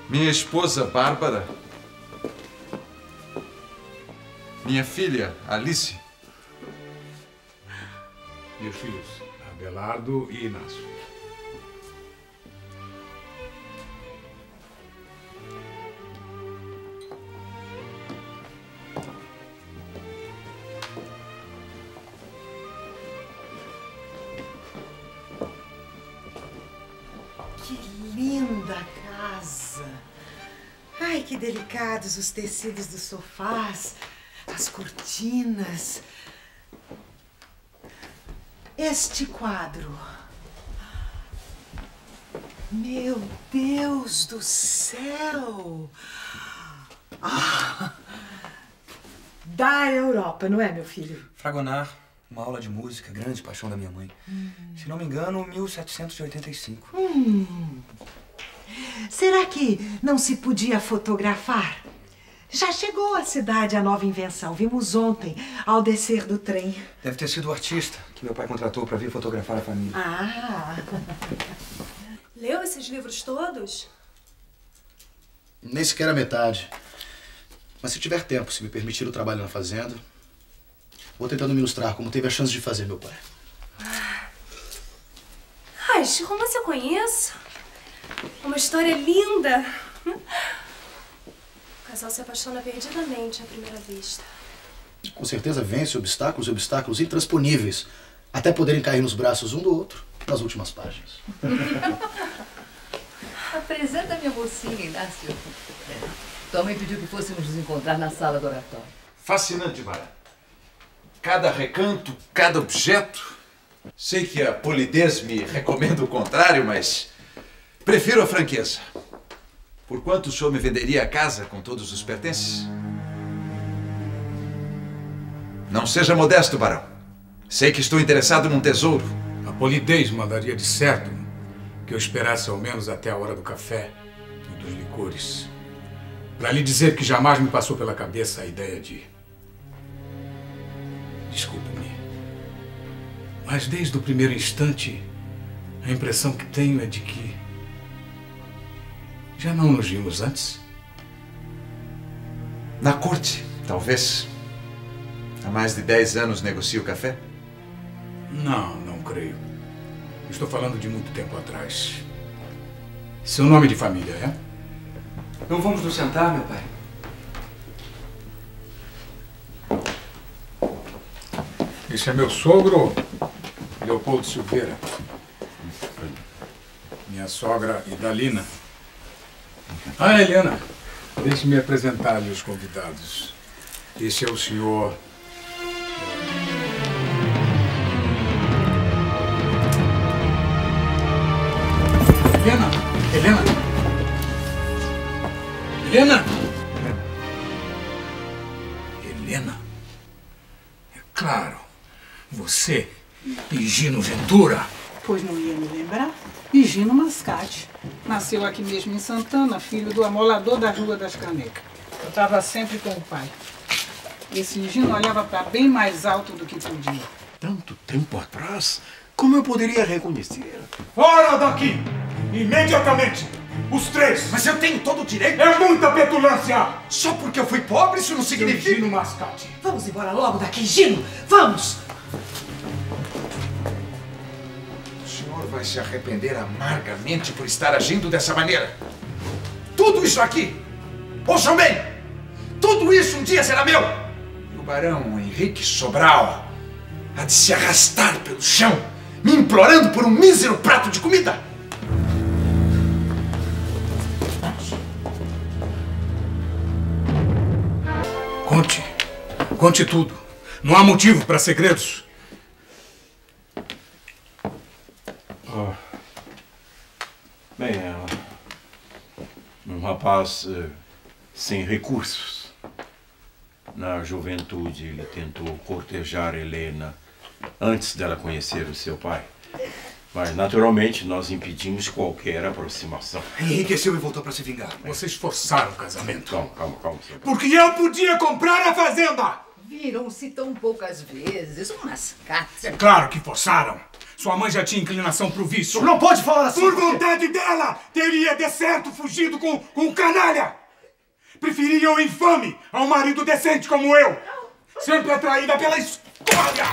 Minha esposa, Bárbara. Minha filha, Alice. E os filhos, Abelardo e Inácio. Que linda casa! Ai, que delicados os tecidos dos sofás, as cortinas. Este quadro. Meu Deus do céu! Ah, da Europa, não é, meu filho? Fragonard, uma aula de música, grande paixão da minha mãe. Se não me engano, 1785. Será que não se podia fotografar? Já chegou à cidade a nova invenção. Vimos ontem, ao descer do trem. Deve ter sido o artista que meu pai contratou para vir fotografar a família. Ah! Leu esses livros todos? Nem sequer a metade. Mas se tiver tempo, se me permitir o trabalho na fazenda, vou tentando me ilustrar como teve a chance de fazer meu pai. Ai, esse romance eu conheço. Uma história linda. O casal se apaixona perdidamente à primeira vista. Com certeza vence obstáculos e obstáculos intransponíveis, até poderem cair nos braços um do outro nas últimas páginas. Apresenta minha mocinha, Inácio. Tua mãe pediu que fôssemos nos encontrar na sala do oratório. Fascinante, Mara. Cada recanto, cada objeto. Sei que a polidez me recomenda o contrário, mas prefiro a franqueza. Por quanto o senhor me venderia a casa com todos os pertences? Não seja modesto, barão. Sei que estou interessado num tesouro. A polidez mandaria de certo que eu esperasse ao menos até a hora do café e dos licores. Para lhe dizer que jamais me passou pela cabeça a ideia de... Desculpe-me. Mas desde o primeiro instante, a impressão que tenho é de que já não nos vimos antes. Na corte, talvez. Há mais de 10 anos negocio café? Não, não creio. Estou falando de muito tempo atrás. Seu nome de família é? Não vamos nos sentar, meu pai? Esse é meu sogro, Leopoldo Silveira. Minha sogra, Idalina. Ah, Helena, deixe-me apresentar-lhe os convidados. Esse é o senhor... Helena! Helena! Helena! Helena? É claro, você, Higino Ventura. Pois não ia me lembrar. Higino Mascate. Nasceu aqui mesmo em Santana, filho do amolador da Rua das Canecas. Eu estava sempre com o pai. Esse Higino olhava para bem mais alto do que podia. Tanto tempo atrás, como eu poderia reconhecer? Fora daqui! Imediatamente! Os três! Mas eu tenho todo o direito! É muita petulância! Só porque eu fui pobre, isso não significa... Higino Mascate! Vamos embora logo daqui, Gino! Vamos! O senhor vai se arrepender amargamente por estar agindo dessa maneira. Tudo isso aqui, ouçam bem, tudo isso um dia será meu. E o barão Henrique Sobral há de se arrastar pelo chão, me implorando por um mísero prato de comida. Conte tudo. Não há motivo para segredos. Bem, é um rapaz sem recursos. Na juventude, ele tentou cortejar Helena antes dela conhecer o seu pai. Mas, naturalmente, nós impedimos qualquer aproximação. Enriqueceu e voltou para se vingar. Vocês forçaram o casamento. Calma. Senhor. Porque eu podia comprar a fazenda! Viram-se tão poucas vezes, um mascate. É claro que forçaram. Sua mãe já tinha inclinação pro vício. Não pode falar assim! Por vontade dela, teria de certo fugido com um canalha! Preferia o infame a um marido decente como eu! Sempre atraída pela escória!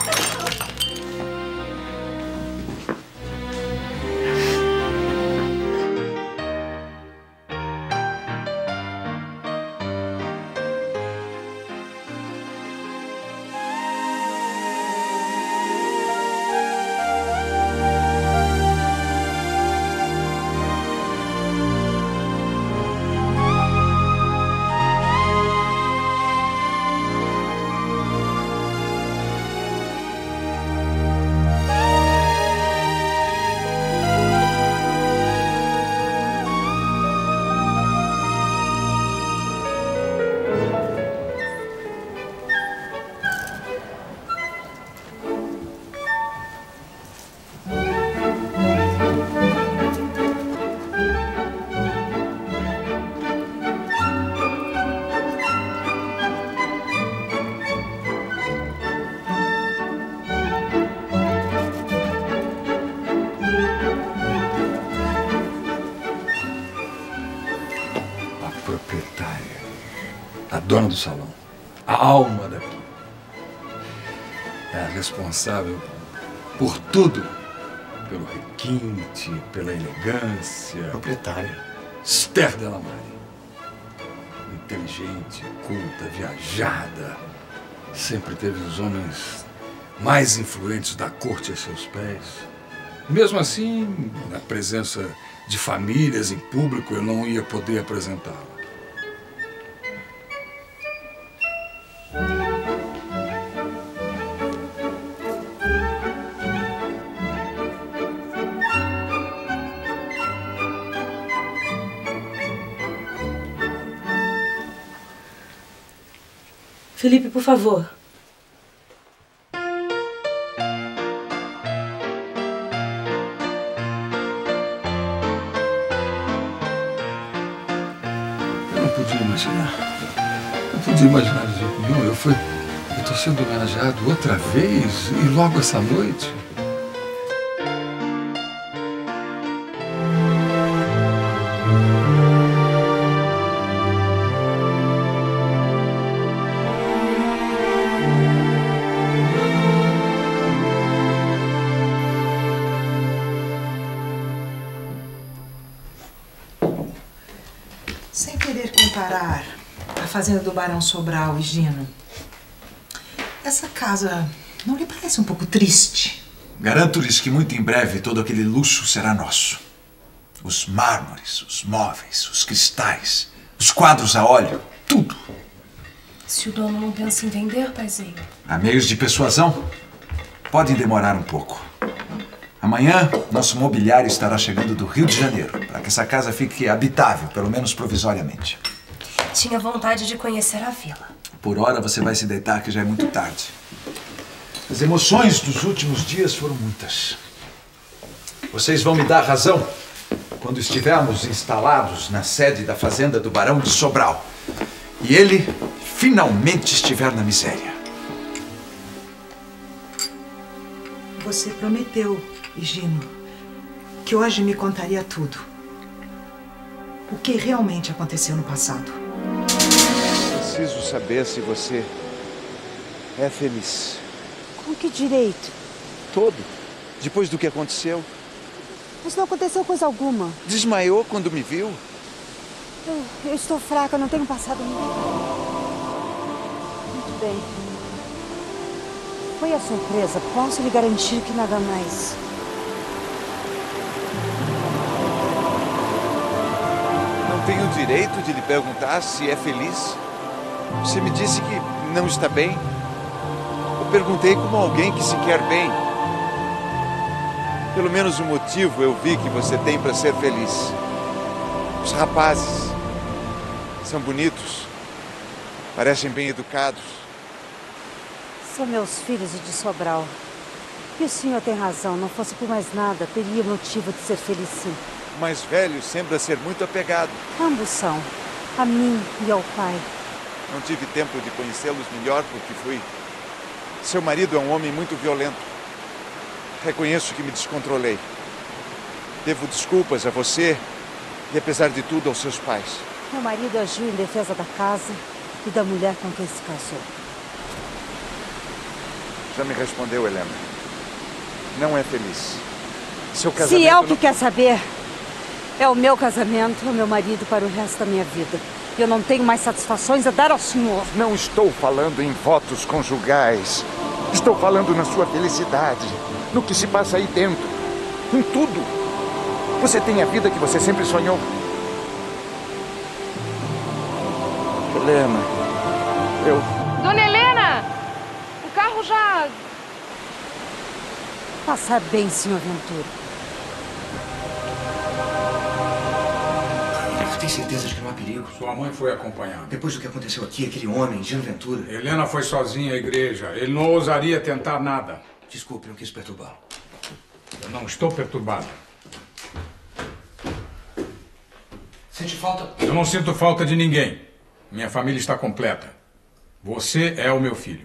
A dona do salão, a alma daqui. É a responsável por tudo. Pelo requinte, pela elegância. Proprietária. Esther Delamare. Inteligente, culta, viajada. Sempre teve os homens mais influentes da corte a seus pés. Mesmo assim, na presença de famílias em público, eu não ia poder apresentá-la. Felipe, por favor. Eu não podia imaginar. Não podia imaginar de jeito nenhum. Eu tô sendo homenageado outra vez e logo essa noite. Sem querer comparar a fazenda do Barão Sobral e Gino, essa casa não lhe parece um pouco triste? Garanto-lhes que muito em breve todo aquele luxo será nosso. Os mármores, os móveis, os cristais, os quadros a óleo, tudo. Se o dono não pensa em vender, paizinho? Há meios de persuasão. Podem demorar um pouco. Amanhã, nosso mobiliário estará chegando do Rio de Janeiro, para que essa casa fique habitável, pelo menos provisoriamente. Tinha vontade de conhecer a vila. Por hora, você vai se deitar, que já é muito tarde. As emoções dos últimos dias foram muitas. Vocês vão me dar razão quando estivermos instalados na sede da fazenda do Barão de Sobral e ele finalmente estiver na miséria. Você prometeu, Gino, que hoje me contaria tudo. O que realmente aconteceu no passado. Preciso saber se você é feliz. Com que direito? Todo. Depois do que aconteceu. Mas não aconteceu coisa alguma. Desmaiou quando me viu? Eu estou fraca, não tenho passado muito. Muito bem. Foi a surpresa. Posso lhe garantir que nada mais. Não tenho o direito de lhe perguntar se é feliz. Você me disse que não está bem. Eu perguntei como alguém que se quer bem. Pelo menos um motivo eu vi que você tem para ser feliz. Os rapazes são bonitos, parecem bem educados. São meus filhos e de Sobral. E o senhor tem razão, não fosse por mais nada, teria motivo de ser feliz sim. O mais velho sembra ser muito apegado. Ambos são, a mim e ao pai. Não tive tempo de conhecê-los melhor porque fui... Seu marido é um homem muito violento. reconheço que me descontrolei. Devo desculpas a você e, apesar de tudo, aos seus pais. Meu marido agiu em defesa da casa e da mulher com quem se casou. Já me respondeu, Helena. Não é feliz. Seu casamento... Se é o que quer saber, é o meu casamento, o meu marido para o resto da minha vida. Eu não tenho mais satisfações a dar ao senhor. Não estou falando em votos conjugais. Estou falando na sua felicidade, no que se passa aí dentro, em tudo. Você tem a vida que você sempre sonhou. Helena, Dona Helena! O carro já... Passa bem, senhor Ventura. Tem certeza de que não há perigo? Sua mãe foi acompanhada. Depois do que aconteceu aqui, aquele homem, Gino Ventura... Helena foi sozinha à igreja. Ele não ousaria tentar nada. Desculpe, não quis perturbá-lo. Eu não estou perturbado. Sente falta? Eu não sinto falta de ninguém. Minha família está completa. Você é o meu filho.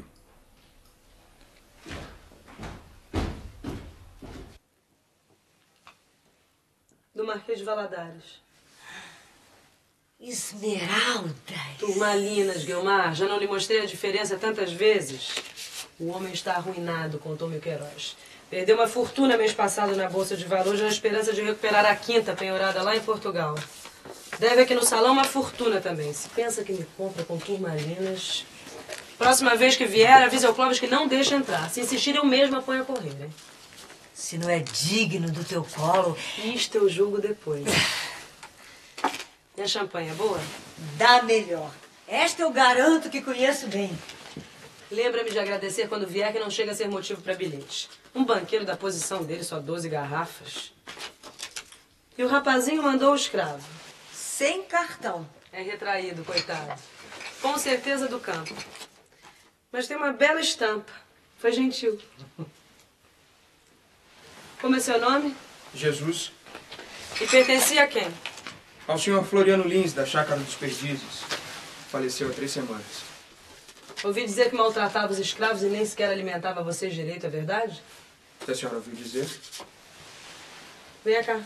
Do Marquês de Valadares. Esmeraldas. Turmalinas, Guilmar. Já não lhe mostrei a diferença tantas vezes? O homem está arruinado, contou-me o Queiroz. Perdeu uma fortuna mês passado na Bolsa de Valores na esperança de recuperar a quinta penhorada lá em Portugal. Deve aqui no salão uma fortuna também. Se pensa que me compra com turmalinas... Próxima vez que vier, avise ao Clóvis que não deixa entrar. Se insistir, eu mesma ponho a correr, hein? Se não é digno do teu colo... Isto eu julgo depois. E a champanhe é boa? Dá melhor. Esta eu garanto que conheço bem. Lembra-me de agradecer quando vier, que não chega a ser motivo para bilhete. Um banqueiro da posição dele, só 12 garrafas. E o rapazinho mandou o escravo. Sem cartão. É retraído, coitado. Com certeza do campo. Mas tem uma bela estampa. Foi gentil. Como é seu nome? Jesus. E pertencia a quem? Ao senhor Floriano Lins, da Chácara dos Perdizes. Faleceu há 3 semanas. Ouvi dizer que maltratava os escravos e nem sequer alimentava vocês direito, é verdade? A senhora ouviu dizer? Venha cá.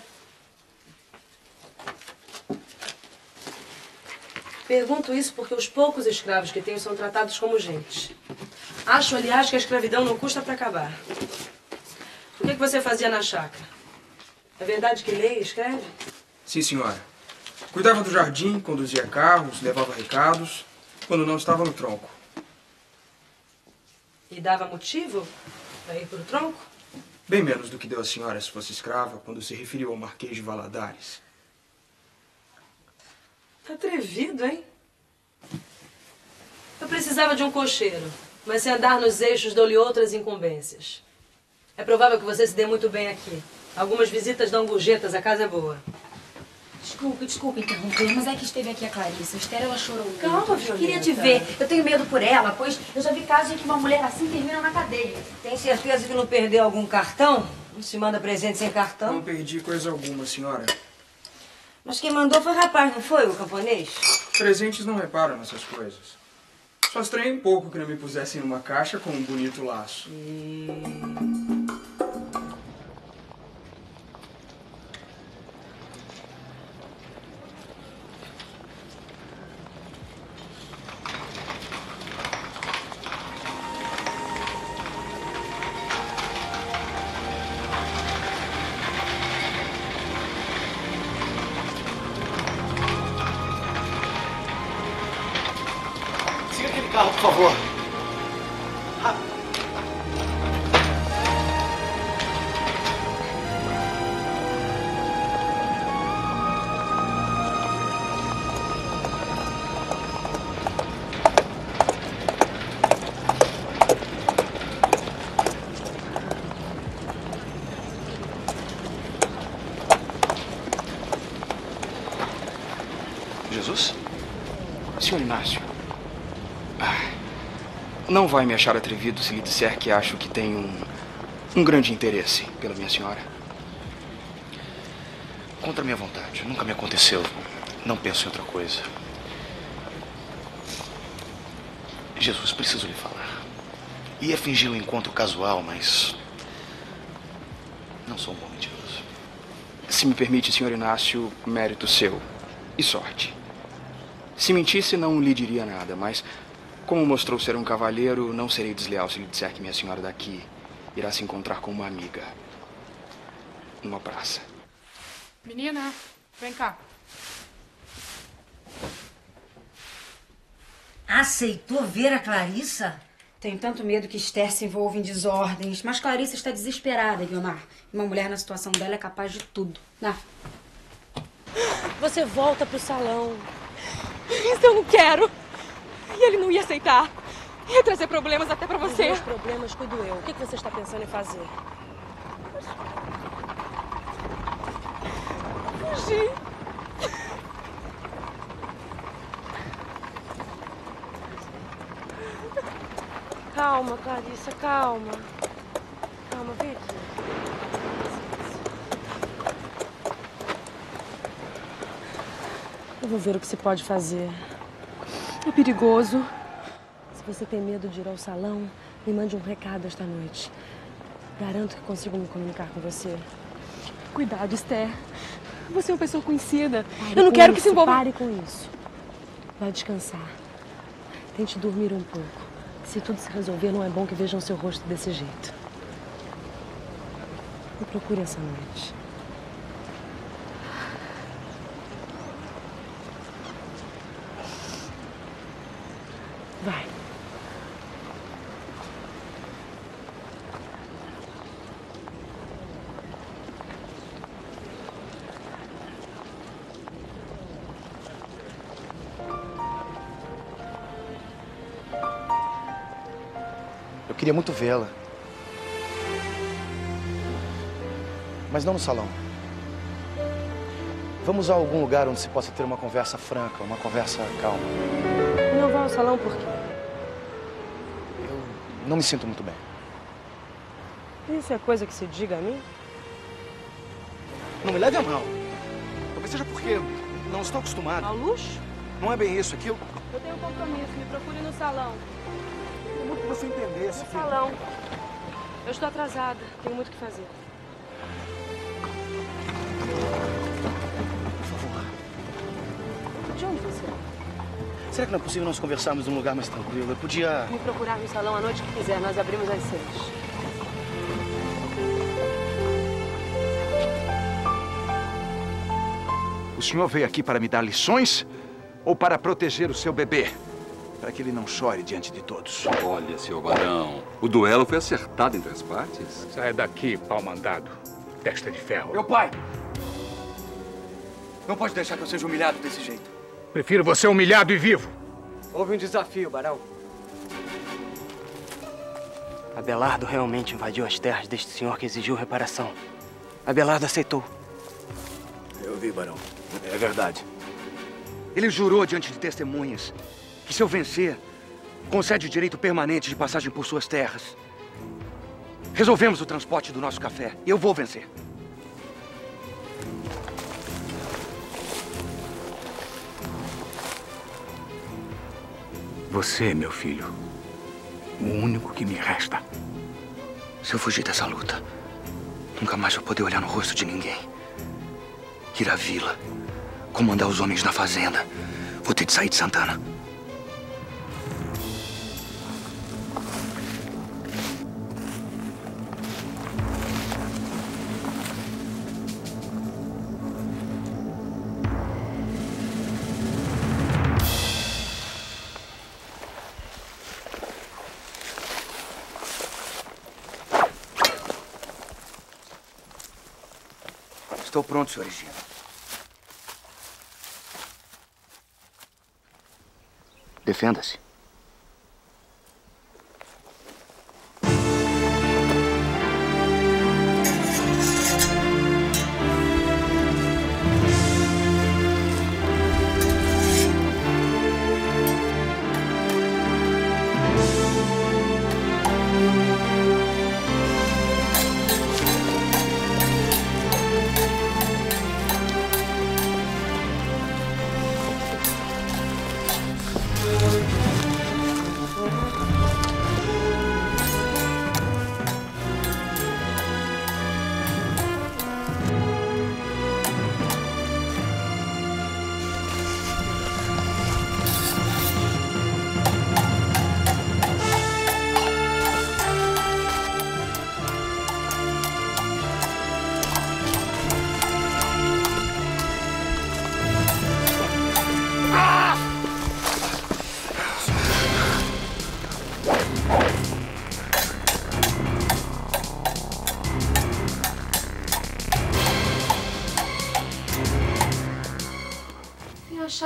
Pergunto isso porque os poucos escravos que tenho são tratados como gente. Acho, aliás, que a escravidão não custa para acabar. O que você fazia na chácara? É verdade que lê e escreve? Sim, senhora. Cuidava do jardim, conduzia carros, levava recados, quando não estava no tronco. E dava motivo para ir pro tronco? Bem menos do que deu a senhora se fosse escrava quando se referiu ao Marquês de Valadares. Tá atrevido, hein? Eu precisava de um cocheiro, mas se andar nos eixos dou-lhe outras incumbências. É provável que você se dê muito bem aqui. Algumas visitas dão gorjetas, a casa é boa. Desculpa interromper, mas é que esteve aqui a Clarice. A Esther, ela chorou muito. Calma, Violeta. Queria te ver. Eu tenho medo por ela, pois eu já vi casos em que uma mulher assim termina na cadeia. Tem certeza que não perdeu algum cartão? Não se manda presente sem cartão? Não perdi coisa alguma, senhora. Mas quem mandou foi o rapaz, não foi? O camponês? Presentes não reparam nessas coisas. Só estranhei um pouco que não me pusessem numa caixa com um bonito laço. Carro, por favor. Jesus? Senhor Inácio. Não vai me achar atrevido se lhe disser que acho que tenho um grande interesse pela minha senhora. Contra a minha vontade. Nunca me aconteceu. Não penso em outra coisa. Jesus, preciso lhe falar. Ia fingir um encontro casual, mas... Não sou um bom mentiroso. Se me permite, Sr. Inácio, mérito seu e sorte. Se mentisse, não lhe diria nada, mas como mostrou ser um cavalheiro, não serei desleal se lhe disser que minha senhora daqui irá se encontrar com uma amiga numa praça. Menina, vem cá. Aceitou ver a Clarissa? Tenho tanto medo que Esther se envolva em desordens. Mas Clarissa está desesperada, Guiomar. Uma mulher na situação dela é capaz de tudo. Né? Você volta pro salão. Isso eu não quero. E ele não ia aceitar. Ia trazer problemas até pra você. Os meus problemas cuido eu. O que você está pensando em fazer? Fugir. Calma, Clarissa, calma. Calma, vem aqui. Eu vou ver o que se pode fazer. É perigoso. Se você tem medo de ir ao salão, me mande um recado esta noite. Garanto que consigo me comunicar com você. Cuidado, Esther. Você é uma pessoa conhecida. Pare Eu não quero que isso, se envolva... Pare com isso. Vai descansar. Tente dormir um pouco. Se tudo se resolver, não é bom que vejam seu rosto desse jeito. Me procure essa noite. Vai. Eu queria muito vê-la. Mas não no salão. Vamos a algum lugar onde se possa ter uma conversa franca, uma conversa calma. Não vá ao salão por quê? Eu não me sinto muito bem. Isso é coisa que se diga a mim? Não me leve a mal. Talvez seja porque não estou acostumado. Ao luxo? Não é bem isso, aquilo. Eu tenho um compromisso, me procure no salão. É muito que você entendesse. No salão. Eu estou atrasada, tenho muito o que fazer. Por favor. De onde você é? Será que não é possível nós conversarmos num lugar mais tranquilo? Eu podia... Me procurar no salão a noite que quiser, nós abrimos às 6. O senhor veio aqui para me dar lições ou para proteger o seu bebê? Para que ele não chore diante de todos. Olha, senhor Barão, o duelo foi acertado entre as partes. Sai daqui, pau mandado. Testa de ferro. Meu pai! Não pode deixar que eu seja humilhado desse jeito. Prefiro você humilhado e vivo. Houve um desafio, Barão. Abelardo realmente invadiu as terras deste senhor que exigiu reparação. Abelardo aceitou. Eu vi, Barão. É verdade. Ele jurou diante de testemunhas que se eu vencer, concede o direito permanente de passagem por suas terras. Resolvemos o transporte do nosso café e eu vou vencer. Você, meu filho, o único que me resta. Se eu fugir dessa luta, nunca mais vou poder olhar no rosto de ninguém. Ir à vila, comandar os homens na fazenda. Vou ter de sair de Santana. Estou pronto, Sr. Higino. Defenda-se.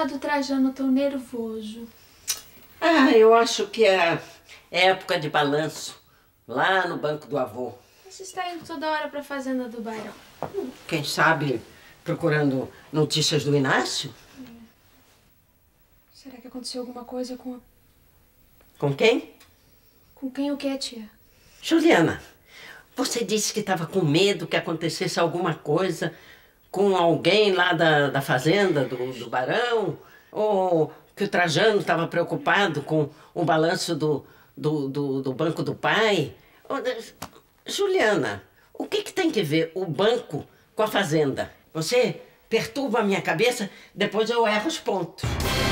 do Trajano tão nervoso? Ah, eu acho que é época de balanço, lá no banco do avô. Você está indo toda hora para a fazenda do Barão. Quem sabe procurando notícias do Inácio? Será que aconteceu alguma coisa com... Com quem? Com quem o quê, tia? Juliana, você disse que estava com medo que acontecesse alguma coisa com alguém lá da fazenda do Barão? Ou que o Trajano estava preocupado com o balanço do banco do pai? Juliana, o que tem que ver o banco com a fazenda? Você perturba a minha cabeça, depois eu erro os pontos.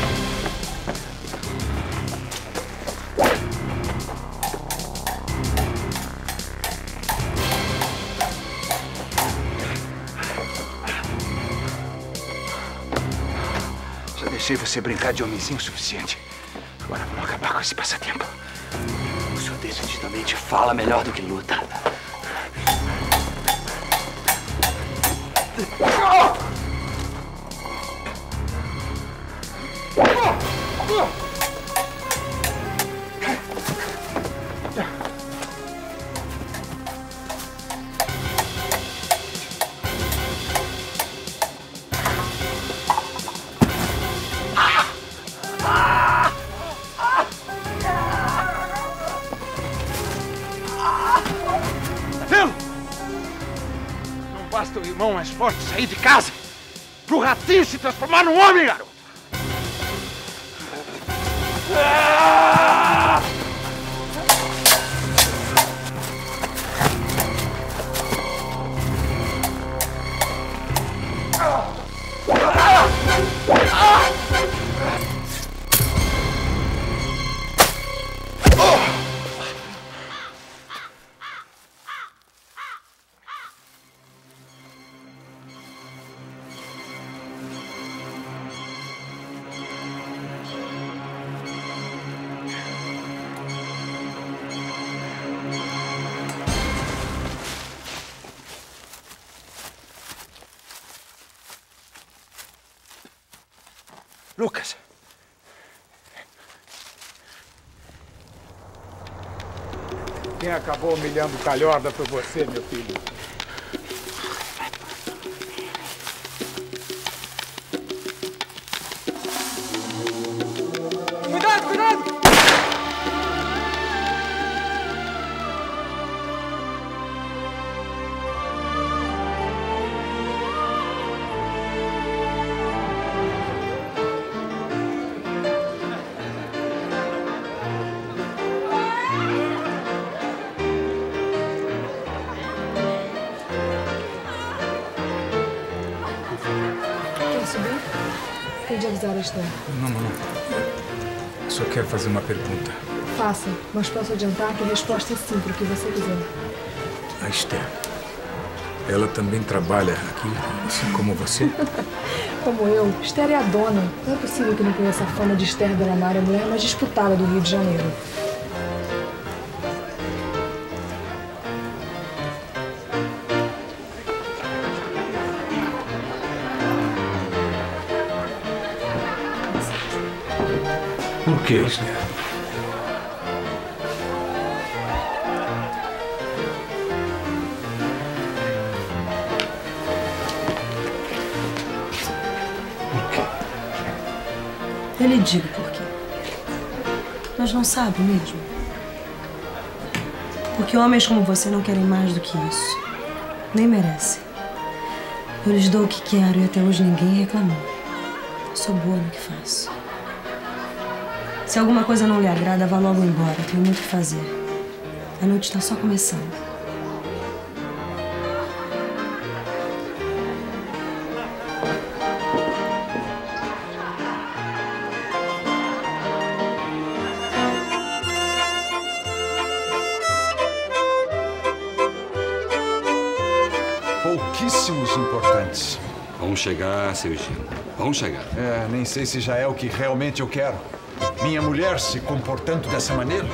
Já deixei você brincar de homenzinho o suficiente. Agora vamos acabar com esse passatempo. O senhor decididamente fala melhor do que luta. Basta o irmão mais forte sair de casa pro ratinho se transformar num homem, garoto! Lucas. Quem acabou humilhando o Calhorda foi você, meu filho. Cuidado, cuidado! Quer subir? Pedi avisar a Esther. Não. Só quero fazer uma pergunta. Faça, mas posso adiantar que a resposta é sim para o que você quiser. A Esther, ela também trabalha aqui, assim como você? Como eu, Esther é a dona. Não é possível que não conheça a fama de Esther Dona Mária, a mulher mais disputada do Rio de Janeiro. Por que, Esther? Eu lhe digo por quê. Mas não sabe mesmo. Porque homens como você não querem mais do que isso. Nem merecem. Eu lhes dou o que quero e até hoje ninguém reclamou. Eu sou boa no que faço. Se alguma coisa não lhe agrada, vá logo embora. Tenho muito o que fazer. A noite está só começando. Pouquíssimos importantes. Vão chegar, seu Gino. Vão chegar. Nem sei se já é o que realmente eu quero. Minha mulher se comportando dessa maneira.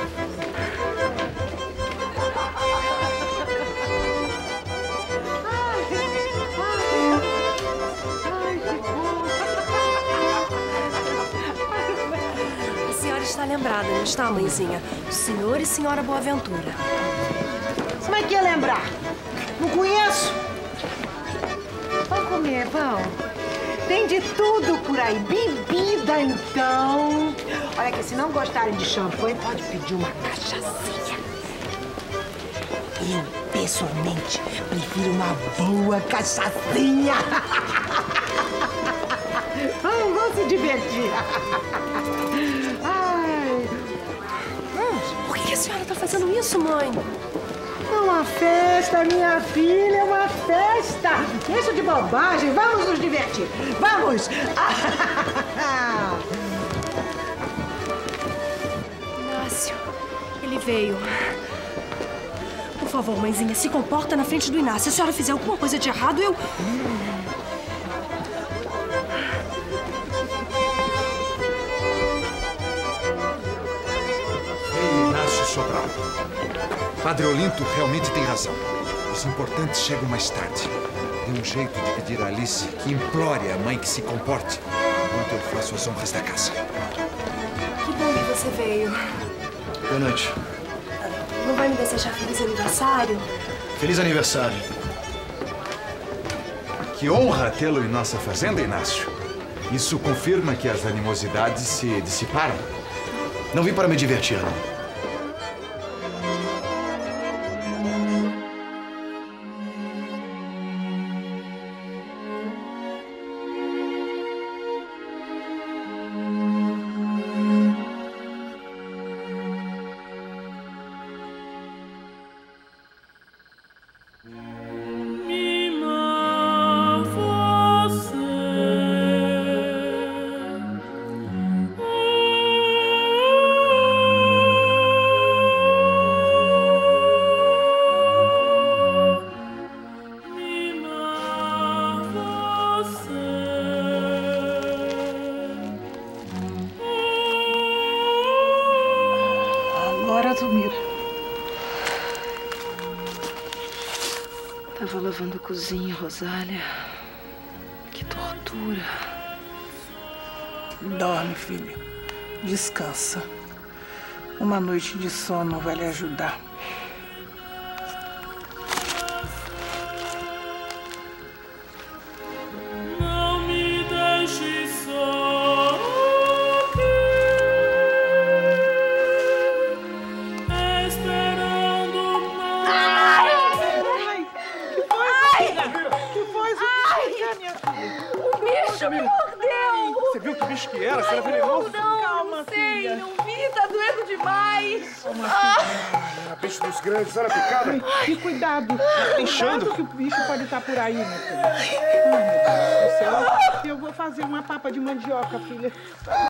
está lembrada, não está, mãezinha? O senhor e senhora Boaventura. Como é que ia lembrar? Não conheço. Vamos comer, vão. Tem de tudo por aí. Bebida, então. Olha que se não gostarem de champanhe, pode pedir uma cachaçinha. Eu, pessoalmente, prefiro uma boa cachaçinha. Vamos se divertir. Ai. Por que a senhora está fazendo isso, mãe? É uma festa, minha filha, é uma festa. Deixa de bobagem, vamos nos divertir. Vamos. Inácio, ele veio. Por favor, mãezinha, se comporta na frente do Inácio. Se a senhora fizer alguma coisa de errado, eu... Inácio Sobral. Padre Olinto realmente tem razão. Os importantes chegam mais tarde. Tem um jeito de pedir a Alice que implore à mãe que se comporte enquanto eu faço as honras da casa. Que bom que você veio. Boa noite. Não vai me desejar feliz aniversário? Feliz aniversário. Que honra tê-lo em nossa fazenda, Inácio. Isso confirma que as animosidades se dissiparam. Não vim para me divertir, não. Tava lavando a cozinha, Rosália. Que tortura. Dorme, filha. Descansa. Uma noite de sono vai lhe ajudar. Não me deixe só aqui, esperando mais. Que foi? Minha filha? O bicho me mordeu! Você viu que bicho que era? Você era venenoso? Calma, sei, filha. não vi, tá doendo demais. Era bicho dos grandes, era picada? E cuidado. Inchando. Cuidado que o bicho pode estar por aí, minha filha. Ai, meu Deus do céu. Eu vou fazer uma papa de mandioca, filha.